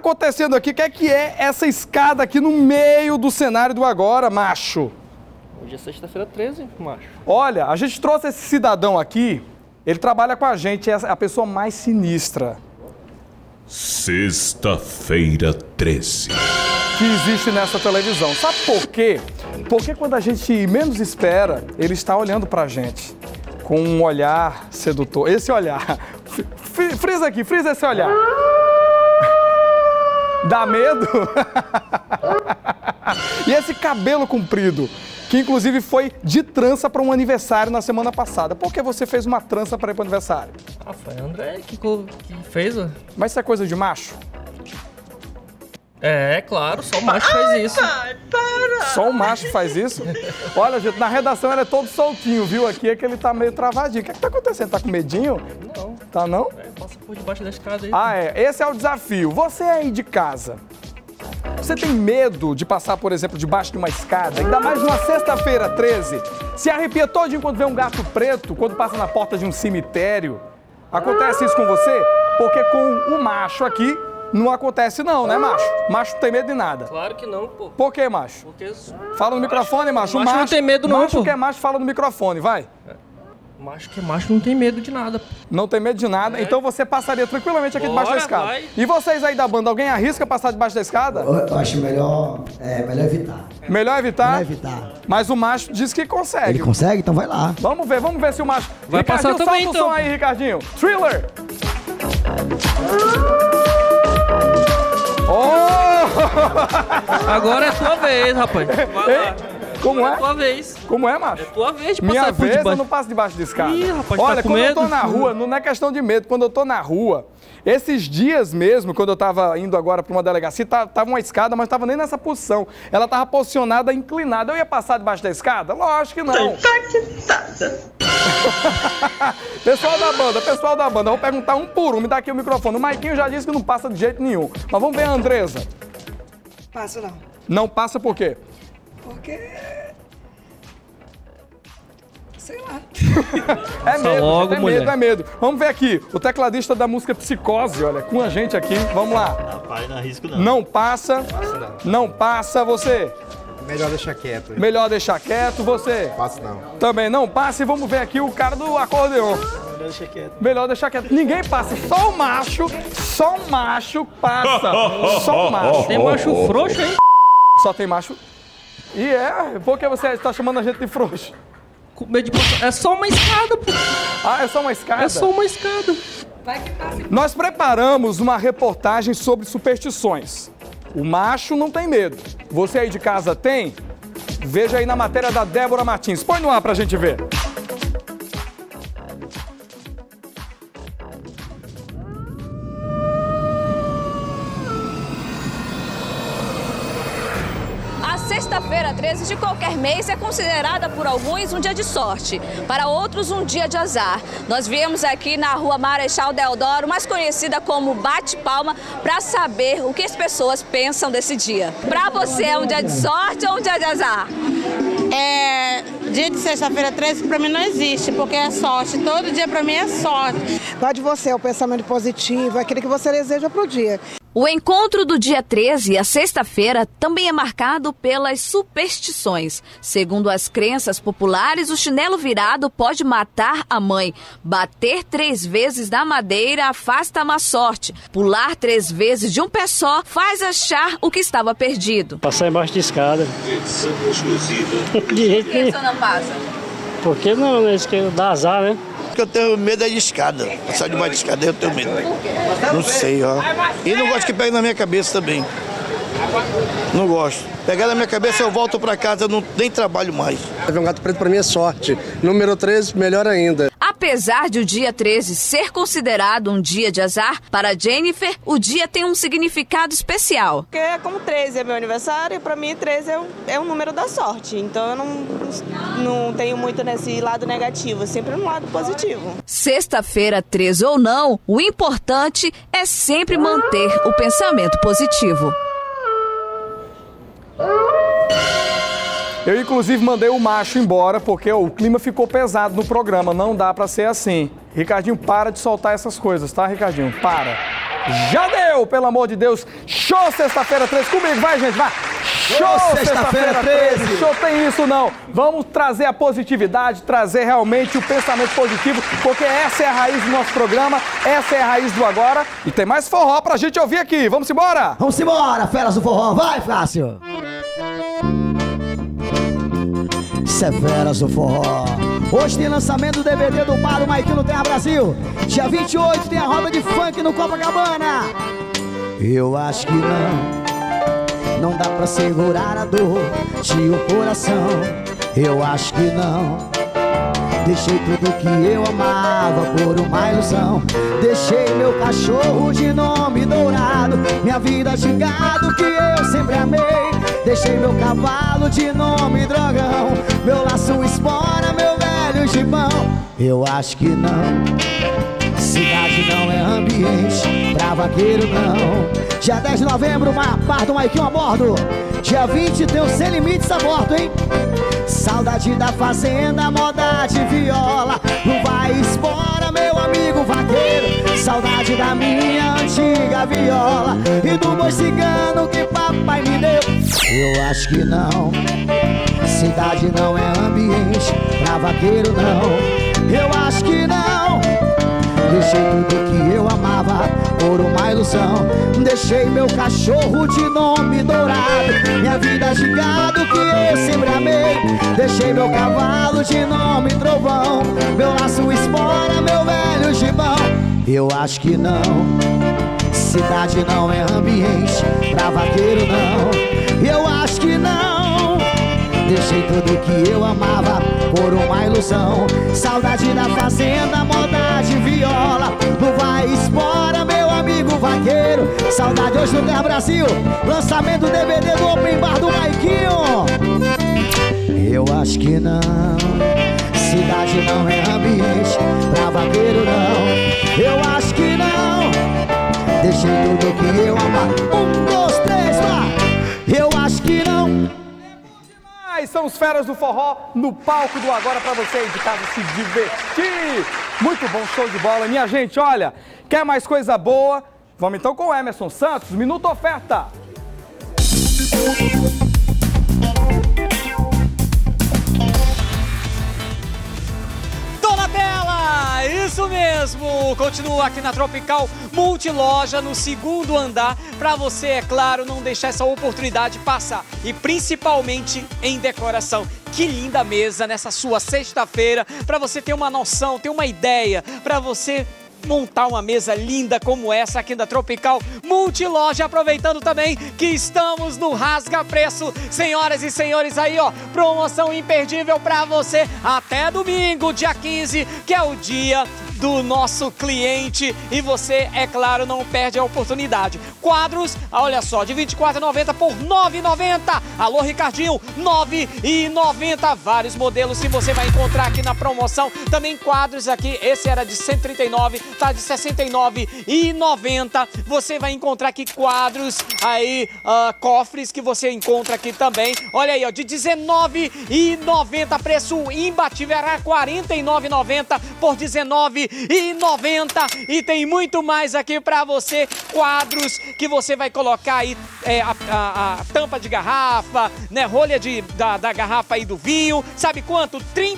acontecendo aqui? O que é essa escada aqui no meio do cenário do agora, macho? Hoje é sexta-feira 13, macho. Olha, a gente trouxe esse cidadão aqui, ele trabalha com a gente, é a pessoa mais sinistra. Sexta-feira 13. Que existe nessa televisão. Sabe por quê? Porque quando a gente menos espera, ele está olhando pra gente com um olhar sedutor. Esse olhar. Frisa aqui, frisa esse olhar. Dá medo? E esse cabelo comprido, que inclusive foi de trança para um aniversário na semana passada. Por que você fez uma trança para ir para o aniversário? Ah, foi o André que fez, ó. Mas isso é coisa de macho? É, claro, só o macho faz isso. Pai, para! Só o macho faz isso? Olha, gente, na redação ele é todo soltinho, viu? Aqui é que ele tá meio travadinho. O que tá acontecendo? Tá com medinho? Não. Tá não? Passa por debaixo da escada aí. Ah, é. Esse é o desafio. Você aí de casa, você tem medo de passar, por exemplo, debaixo de uma escada? Ainda mais numa sexta-feira 13? Se arrepia todinho quando vê um gato preto, quando passa na porta de um cemitério? Acontece isso com você? Porque com o macho aqui, não acontece não, né, macho? Macho não tem medo de nada. Claro que não, pô. Por que, macho? Porque Fala no microfone, macho. Macho não tem medo não, macho pô. que é macho, fala no microfone, vai. Macho que é macho não tem medo de nada, pô. Não tem medo de nada, então você passaria tranquilamente aqui debaixo da escada. Vai. E vocês aí da banda, alguém arrisca passar debaixo da escada? Eu acho melhor evitar. Melhor evitar? Melhor evitar. Mas o macho diz que consegue. Ele consegue? Então vai lá. Vamos ver se o macho... Vai Ricardinho, passar também, solta então. o som aí, Ricardinho. Thriller! Oh! Agora é tua vez, rapaz. Vai lá. Como Agora é? É tua vez. Como é, macho? É tua vez de passar Minha por vez debaixo. eu não passo debaixo de escada. Ih, rapaz, olha, tá com quando medo? eu tô na rua, não é questão de medo, quando eu tô na rua, esses dias mesmo, quando eu tava indo agora pra uma delegacia, tava uma escada, mas tava nem nessa posição. Ela tava posicionada inclinada. Eu ia passar debaixo da escada? Lógico que não. Pessoal da banda, eu vou perguntar um por um, me dá aqui o microfone. O Maiquinho já disse que não passa de jeito nenhum. Mas vamos ver a Andresa. Passo não. Não passa por quê? Porque... sei lá. É medo, logo, gente, é mulher. medo, é medo. Vamos ver aqui, o tecladista da música Psicose, olha, com a gente aqui. Vamos lá. Rapaz, não arrisco não. Não passa. Não passa, você. Melhor deixar quieto. Melhor deixar quieto, você. Passo não. Também não passa e vamos ver aqui o cara do acordeon. Melhor deixar quieto. Melhor deixar quieto. Ninguém passa, só o macho passa. Só o macho. Tem macho frouxo, hein? Só tem macho. E por que você está chamando a gente de frouxo? Com medo de passar. É só uma escada, pô. Ah, é só uma escada? É só uma escada. Vai que passa. Nós preparamos uma reportagem sobre superstições. O macho não tem medo. Você aí de casa tem? Veja aí na matéria da Débora Martins. Põe no ar pra gente ver. A sexta-feira 13 de qualquer mês é considerada por alguns um dia de sorte, para outros um dia de azar. Nós viemos aqui na rua Marechal Deodoro, mais conhecida como Bate-Palma, para saber o que as pessoas pensam desse dia. Para você é um dia de sorte ou um dia de azar? Dia de sexta-feira 13 para mim não existe, porque é sorte. Todo dia para mim é sorte. Vai de você, é o pensamento positivo, é aquilo que você deseja pro dia. O encontro do dia 13, a sexta-feira, também é marcado pelas superstições. Segundo as crenças populares, o chinelo virado pode matar a mãe. Bater 3 vezes na madeira afasta a má sorte. Pular 3 vezes de um pé só faz achar o que estava perdido. Passar embaixo de escada. De jeito Por que nenhum. você não passa? Por que não, né? Isso que dá azar, né? Porque eu tenho medo é de escada. Passar debaixo de escada eu tenho medo. Não sei, ó. E não gosto que pegue na minha cabeça também. Não gosto. Pegar na minha cabeça, eu volto pra casa, eu nem trabalho mais. Ver um gato preto pra mim é sorte. Número 13, melhor ainda. Apesar de o dia 13 ser considerado um dia de azar, para Jennifer, o dia tem um significado especial. Porque como 13 é meu aniversário, para mim 13 é um número da sorte. Então eu não tenho muito nesse lado negativo, sempre no lado positivo. Sexta-feira 13 ou não, o importante é sempre manter o pensamento positivo. Eu, inclusive, mandei o macho embora porque o clima ficou pesado no programa. Não dá pra ser assim. Ricardinho, para de soltar essas coisas, tá, Ricardinho? Para. Já deu, pelo amor de Deus. Show Sexta-feira 13 comigo, vai, gente, vai. Show Sexta-feira 13. Show tem isso não. Vamos trazer a positividade, trazer realmente o pensamento positivo, porque essa é a raiz do nosso programa, essa é a raiz do agora. E tem mais forró pra gente ouvir aqui. Vamos embora? Vamos embora, feras do forró. Vai, Cássio. Isso é Feras do Forró. Hoje tem lançamento do DVD do Bar do Maiquinho no Terra Brasil. Dia 28 tem a roda de funk no Copacabana. Eu acho que não dá pra segurar a dor de um coração. Eu acho que não. Deixei tudo que eu amava por uma ilusão. Deixei meu cachorro de nome dourado, minha vida de gado que eu sempre amei. Deixei meu cavalo de nome dragão, meu laço espora, meu velho gibão. Eu acho que não. Cidade não é ambiente pra vaqueiro não. Dia 10 de novembro, Bar do Maiquinho a bordo. Dia 20 tem o Sem Limites a bordo, hein? Saudade da fazenda, moda de viola. Não vai espora, meu amigo vaqueiro. Saudade da minha antiga viola e do boi cigano que papai me deu. Eu acho que não. Cidade não é ambiente pra vaqueiro não. Eu acho que não. Deixei tudo que eu amava por uma ilusão. Deixei meu cachorro de nome dourado, minha vida de gado que eu sempre amei. Deixei meu cavalo de nome trovão, meu laço espora, meu velho gibão. Eu acho que não. Cidade não é ambiente pra vaqueiro não. Eu acho que não. Deixei tudo que eu amava por uma ilusão. Saudade da fazenda, moda de viola. Não vai espora, meu amigo vaqueiro. Saudade hoje no Terra Brasil. Lançamento do DVD do Open Bar do Maiquinho. Eu acho que não. Cidade não é ambiente pra vaqueiro não. Eu acho que não. Deixei tudo que eu amava. 1, 2, 3, vai. Eu acho que não. São os Feras do Forró no palco do Agora pra você aí de casa se divertir. Muito bom, show de bola. Minha gente, olha, quer mais coisa boa? Vamos então com o Emerson Santos, Minuto Oferta. Tô na tela! Isso mesmo! Continua aqui na Tropical Multiloja, no segundo andar, para você, é claro, não deixar essa oportunidade passar. E principalmente em decoração. Que linda mesa nessa sua sexta-feira, para você ter uma noção, ter uma ideia, para você montar uma mesa linda como essa aqui da Tropical Multiloja, aproveitando também que estamos no Rasga Preço. Senhoras e senhores, aí ó, promoção imperdível para você até domingo, dia 15, que é o dia do nosso cliente, e você, é claro, não perde a oportunidade. Quadros, olha só, de R$ 24,90 por R$ 9,90. Alô, Ricardinho, R$ 9,90. Vários modelos que você vai encontrar aqui na promoção. Também quadros aqui, esse era de R$ 139, tá de R$ 69,90. Você vai encontrar aqui quadros aí, cofres que você encontra aqui também. Olha aí, ó, de R$ 19,90, preço imbatível, era R$ 49,90 por R$ 19,90. E tem muito mais aqui pra você, quadros que você vai colocar aí, a tampa de garrafa, né, rolha da garrafa aí do vinho, sabe quanto? R$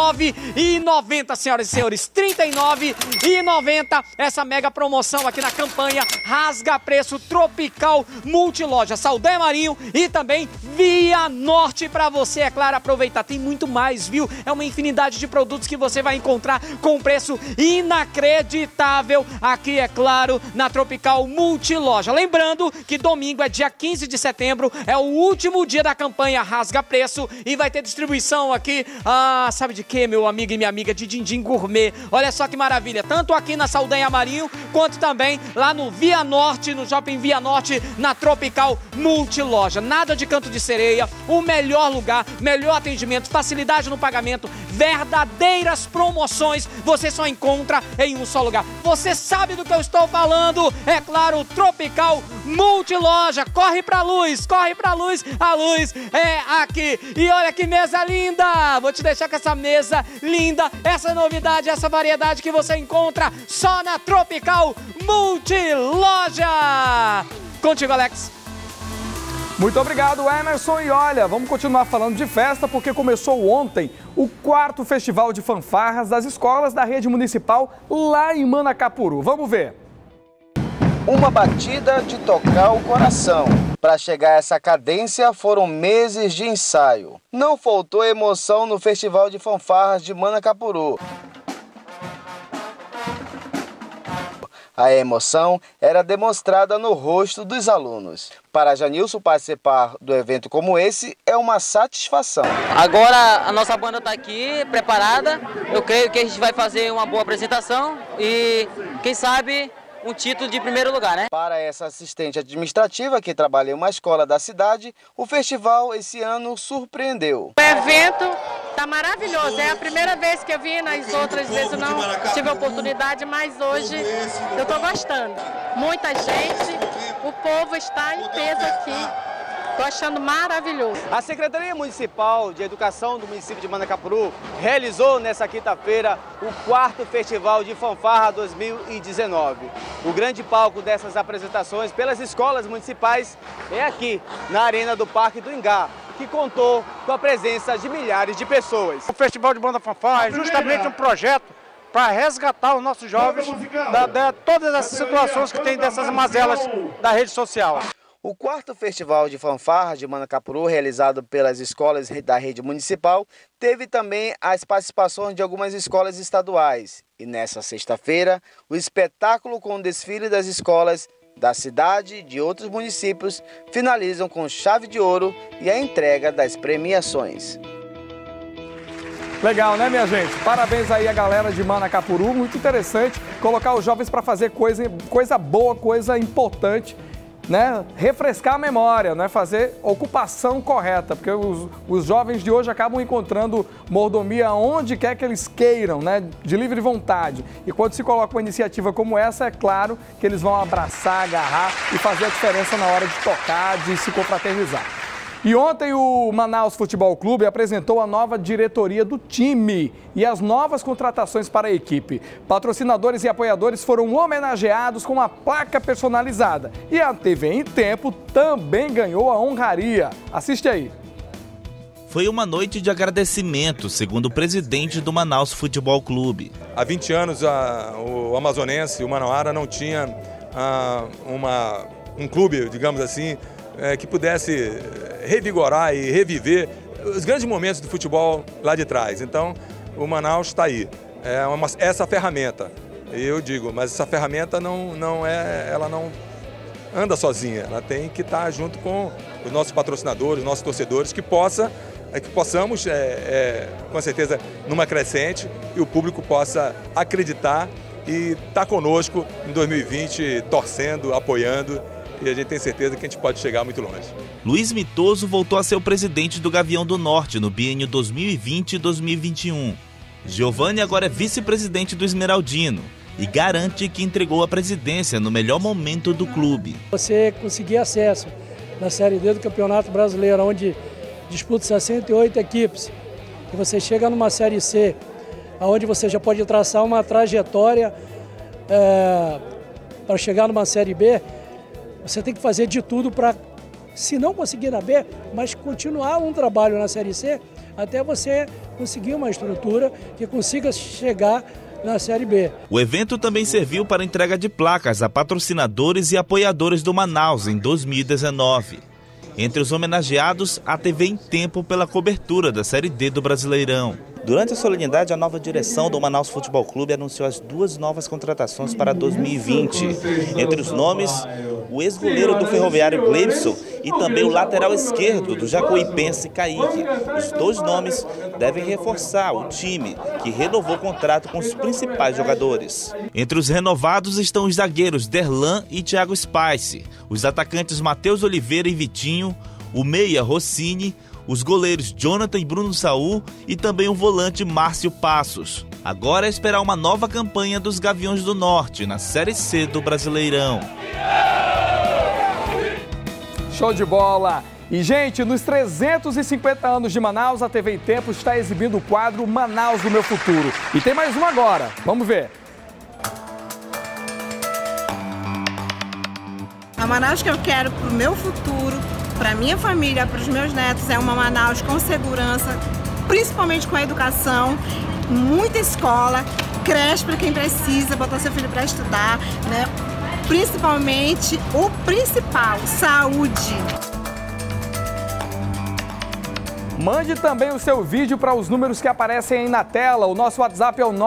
39,90, senhoras e senhores, R$ 39,90, essa mega promoção aqui na campanha Rasga Preço Tropical Multiloja, Saldanha Marinho e também Via Norte pra você, é claro, aproveitar, tem muito mais, viu? É uma infinidade de produtos que você vai encontrar com preço inacreditável aqui, é claro, na Tropical Multiloja. Lembrando que domingo é dia 15 de setembro, é o último dia da campanha Rasga Preço e vai ter distribuição aqui, sabe de quê, meu amigo e minha amiga? De din-din gourmet. Olha só que maravilha, tanto aqui na Saldanha Marinho, quanto também lá no Via Norte, no Shopping Via Norte, na Tropical Multiloja. Nada de canto de sereia, o melhor lugar, melhor atendimento, facilidade no pagamento, verdadeiras promoções, você só encontra encontra em um só lugar. Você sabe do que eu estou falando? É claro, Tropical Multiloja. Corre pra luz, a luz é aqui. E olha que mesa linda! Vou te deixar com essa mesa linda, essa novidade, essa variedade que você encontra só na Tropical Multiloja. Contigo, Alex. Muito obrigado, Emerson. E olha, vamos continuar falando de festa, porque começou ontem o 4º Festival de Fanfarras das escolas da rede municipal lá em Manacapuru. Vamos ver. Uma batida de tocar o coração. Para chegar a essa cadência foram meses de ensaio. Não faltou emoção no Festival de Fanfarras de Manacapuru. A emoção era demonstrada no rosto dos alunos. Para Janilson participar do evento como esse é uma satisfação. Agora a nossa banda está aqui, preparada. Eu creio que a gente vai fazer uma boa apresentação e, quem sabe, um título de primeiro lugar, né? Para essa assistente administrativa que trabalha em uma escola da cidade, o festival esse ano surpreendeu. O evento tá maravilhoso, é a primeira vez que eu vim, nas outras vezes eu não tive a oportunidade, mas hoje eu tô gostando. Muita gente, o povo está em peso aqui. Tô achando maravilhoso. A Secretaria Municipal de Educação do município de Manacapuru realizou nesta quinta-feira o 4º Festival de Fanfarra 2019. O grande palco dessas apresentações pelas escolas municipais é aqui, na Arena do Parque do Ingá, que contou com a presença de milhares de pessoas. O Festival de Banda Fanfarra é justamente um projeto para resgatar os nossos jovens de todas as situações que tem dessas mazelas da rede social. O 4º Festival de Fanfarras de Manacapuru, realizado pelas escolas da rede municipal, teve também as participações de algumas escolas estaduais. E nessa sexta-feira, o espetáculo com o desfile das escolas da cidade e de outros municípios finalizam com chave de ouro e a entrega das premiações. Legal, né, minha gente? Parabéns aí a galera de Manacapuru, muito interessante colocar os jovens para fazer coisa boa, coisa importante, né? Refrescar a memória, né? Fazer ocupação correta, porque os jovens de hoje acabam encontrando mordomia onde quer que eles queiram, né? De livre vontade. E quando se coloca uma iniciativa como essa, é claro que eles vão abraçar, agarrar e fazer a diferença na hora de tocar, de se confraternizar. E ontem o Manaus Futebol Clube apresentou a nova diretoria do time e as novas contratações para a equipe. Patrocinadores e apoiadores foram homenageados com uma placa personalizada. E a TV em Tempo também ganhou a honraria. Assiste aí. Foi uma noite de agradecimento, segundo o presidente do Manaus Futebol Clube. Há 20 anos o amazonense, o Manauara, não tinha um clube, digamos assim, que pudesse revigorar e reviver os grandes momentos do futebol lá de trás. Então, o Manaus está aí. Essa ferramenta, eu digo, mas essa ferramenta ela não anda sozinha. Ela tem que estar junto com os nossos patrocinadores, os nossos torcedores, que possamos, com certeza, numa crescente e o público possa acreditar e estar conosco em 2020, torcendo, apoiando. E a gente tem certeza que a gente pode chegar muito longe. Luiz Mitoso voltou a ser o presidente do Gavião do Norte no biênio 2020 e 2021. Giovanni agora é vice-presidente do Esmeraldino e garante que entregou a presidência no melhor momento do clube. Você conseguir acesso na Série D do Campeonato Brasileiro, onde disputa 68 equipes, e você chega numa Série C, onde você já pode traçar uma trajetória para chegar numa Série B, você tem que fazer de tudo para, se não conseguir na B, mas continuar um trabalho na Série C, até você conseguir uma estrutura que consiga chegar na Série B. O evento também serviu para a entrega de placas a patrocinadores e apoiadores do Manaus em 2019. Entre os homenageados, a TV em Tempo pela cobertura da Série D do Brasileirão. Durante a solenidade, a nova direção do Manaus Futebol Clube anunciou as 2 novas contratações para 2020. Entre os nomes, o ex-goleiro do Ferroviário Gleibson e também o lateral esquerdo do Jacuipense Kaique. Os 2 nomes devem reforçar o time, que renovou o contrato com os principais jogadores. Entre os renovados estão os zagueiros Derlan e Thiago Spice, os atacantes Matheus Oliveira e Vitinho, o meia Rossini, os goleiros Jonathan e Bruno Saul e também o volante Márcio Passos. Agora é esperar uma nova campanha dos Gaviões do Norte na Série C do Brasileirão. Show de bola! E, gente, nos 350 anos de Manaus, a TV em Tempo está exibindo o quadro Manaus do Meu Futuro. E tem mais um agora. Vamos ver. A Manaus que eu quero para o meu futuro, para a minha família, para os meus netos, é uma Manaus com segurança, principalmente com a educação, muita escola, creche para quem precisa, botar seu filho para estudar, né? Principalmente o principal, saúde. Mande também o seu vídeo para os números que aparecem aí na tela. O nosso WhatsApp é o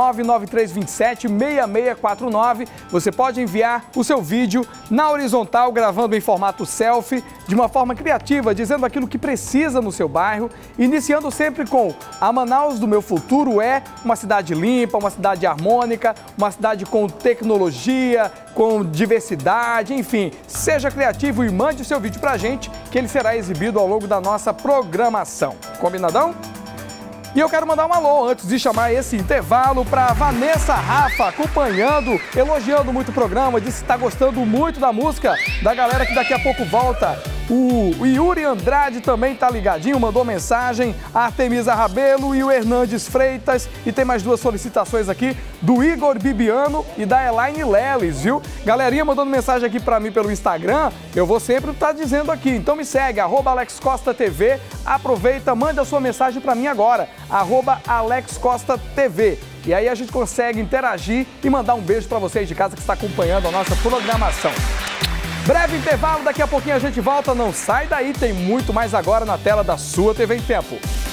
99327-6649. Você pode enviar o seu vídeo na horizontal, gravando em formato selfie, de uma forma criativa, dizendo aquilo que precisa no seu bairro, iniciando sempre com: a Manaus do meu futuro é uma cidade limpa, uma cidade harmônica, uma cidade com tecnologia, com diversidade, enfim. Seja criativo e mande o seu vídeo pra gente, que ele será exibido ao longo da nossa programação. Combinadão? E eu quero mandar um alô antes de chamar esse intervalo para Vanessa Rafa, acompanhando, elogiando muito o programa, disse que está gostando muito da música da galera que daqui a pouco volta. O Yuri Andrade também tá ligadinho, mandou mensagem, a Artemisa Rabelo e o Hernandes Freitas. E tem mais duas solicitações aqui, do Igor Bibiano e da Elaine Leles, viu? Galerinha mandando mensagem aqui pra mim pelo Instagram, eu vou sempre estar dizendo aqui. Então me segue, @AlexCostaTV, aproveita, manda a sua mensagem pra mim agora, @AlexCostaTV. E aí a gente consegue interagir e mandar um beijo pra vocês de casa que está acompanhando a nossa programação. Breve intervalo, daqui a pouquinho a gente volta, não sai daí, tem muito mais agora na tela da sua TV em Tempo.